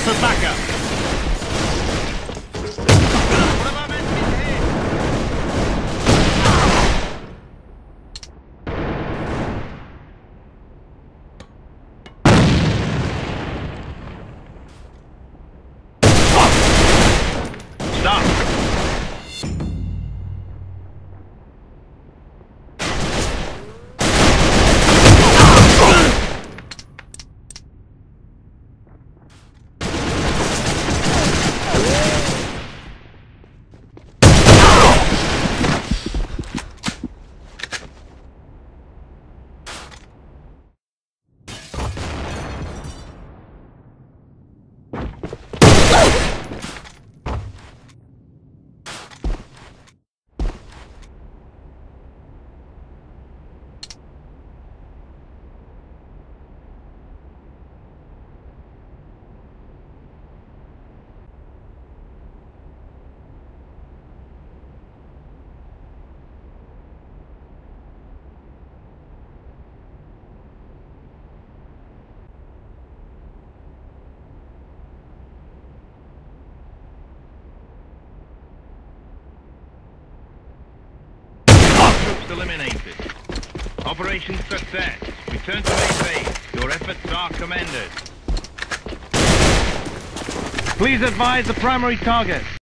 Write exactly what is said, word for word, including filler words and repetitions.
for backup. What have I meant to hit? Stop. Troops eliminated. Operation success. Return to main base. Your efforts are commended. Please advise the primary target.